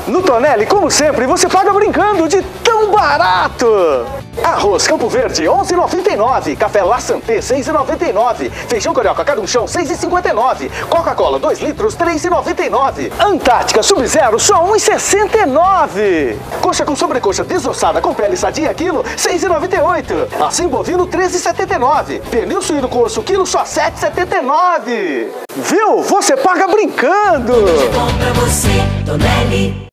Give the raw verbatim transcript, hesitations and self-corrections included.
No Tonelli, como sempre, você paga brincando de tão barato! Arroz Campo Verde, onze reais e noventa e nove centavos. Café La Santé, seis reais e noventa e nove centavos. Feijão carioca Carunchão, seis reais e cinquenta e nove centavos. Coca-Cola, dois litros, três reais e noventa e nove centavos. Antártica Sub-Zero, só um real e sessenta e nove centavos. Coxa com sobrecoxa desossada com pele sadia, quilo, seis reais e noventa e oito centavos. Assim bovino, treze reais e setenta e nove centavos. Pernil suíno com osso, quilo, só sete reais e setenta e nove centavos. Viu? Você paga brincando! Tudo de bom pra você, Tonelli.